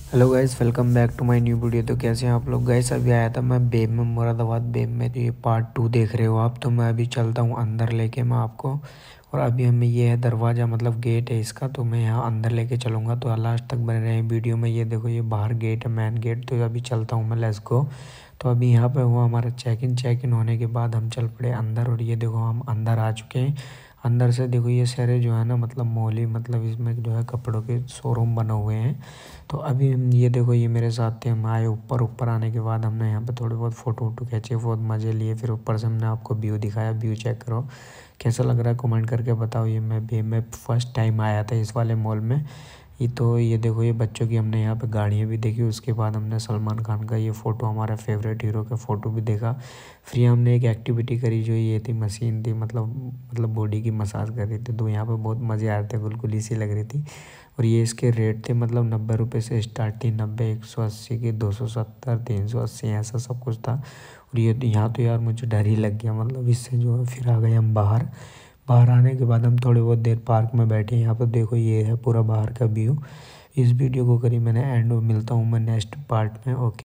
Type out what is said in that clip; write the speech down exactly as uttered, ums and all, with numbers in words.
Hello guys, welcome back to my new video. तो कैसे हैं आप लोग गाइस। अभी आया था मैं बेब में, मुरादाबाद बेब में। तो ये पार्ट टू देख रहे हो आप। तो मैं अभी चलता हूँ अंदर लेके मैं आपको। और अभी हमें ये है दरवाज़ा, मतलब गेट है इसका। तो मैं यहाँ अंदर लेके चलूँगा, तो लास्ट तक बने रहे वीडियो में। ये देखो, ये बाहर गेट है, मेन गेट। तो अभी चलता हूँ मैं, लेट्स गो। तो अभी यहाँ पे हुआ हमारा चेक इन। चेक इन होने के बाद हम चल पड़े अंदर। और ये देखो, हम अंदर आ चुके हैं। अंदर से देखो, ये सारे जो है ना, मतलब मॉल ही, मतलब इसमें जो है कपड़ों के शोरूम बने हुए हैं। तो अभी हम ये देखो, ये मेरे साथ थे। हम आए ऊपर। ऊपर आने के बाद हमने यहाँ पे थोड़े बहुत फ़ोटो वोटो खींचे, बहुत मज़े लिए। फिर ऊपर से हमने आपको व्यू दिखाया। व्यू चेक करो कैसा लग रहा है, कमेंट करके बताओ। ये मैं भी मैं फर्स्ट टाइम आया था इस वाले मॉल में। ये तो ये देखो, ये बच्चों की हमने यहाँ पे गाड़ियाँ भी देखी। उसके बाद हमने सलमान खान का ये फ़ोटो, हमारा फेवरेट हीरो का फ़ोटो भी देखा। फिर हमने एक एक्टिविटी करी, जो ये थी मशीन थी, मतलब मतलब बॉडी की मसाज कर रही थी। तो यहाँ पे बहुत मज़े आ रहे थे, गुलगुली सी लग रही थी। और ये इसके रेट थे, मतलब नब्बे रुपये से स्टार्ट थी। नब्बे, एक सौ अस्सी की, दो सौ सत्तर, तीन सौ अस्सी, ऐसा सब कुछ था। और ये यहाँ तो यार मुझे डर ही लग गया, मतलब इससे जो है। फिर आ गए हम बाहर। बाहर आने के बाद हम थोड़ी बहुत देर पार्क में बैठे। यहाँ पर देखो, ये है पूरा बाहर का व्यू। इस वीडियो को करी मैंने एंड। मिलता हूँ मैं नेक्स्ट पार्ट में। ओके।